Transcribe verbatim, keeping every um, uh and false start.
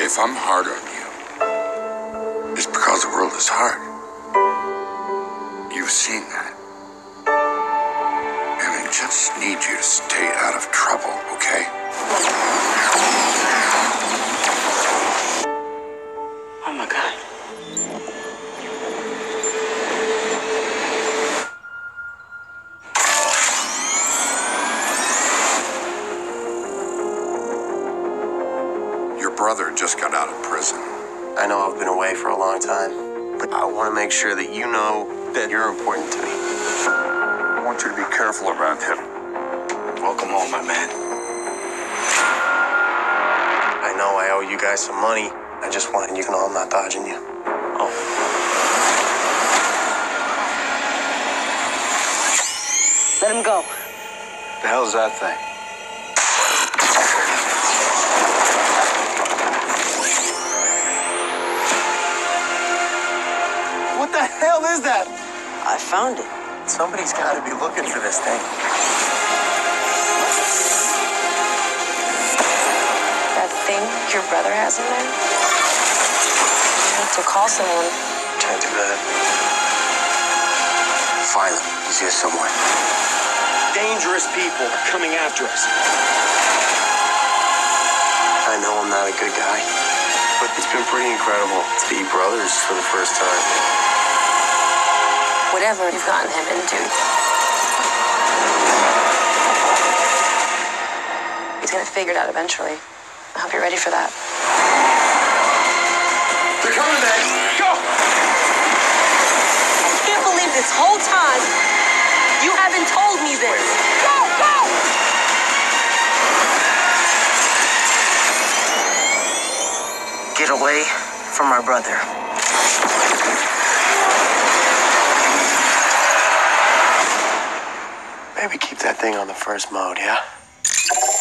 If I'm hard on you, it's because the world is hard. You've seen that. And I just need you to stay out of trouble, okay? Oh my God. Your brother just got out of prison. I know I've been away for a long time, but I want to make sure that you know that you're important to me. I want you to be careful around him. Welcome home, my man. I know I owe you guys some money. I just want you to know I'm not dodging you. Oh. Let him go. The hell's that thing? What the hell is that? I found it. Somebody's got to be looking for this thing. That thing your brother has in there? You have to call someone. Can't do that. Find him. He's here somewhere. Dangerous people are coming after us. I know I'm not a good guy, but it's been pretty incredible to be brothers for the first time. Whatever you've gotten him into, he's gonna figure it out eventually. I hope you're ready for that. They're coming, man! Go! I can't believe this whole time you haven't told me this. Go, go! Get away from our brother. Maybe keep that thing on the first mode, yeah?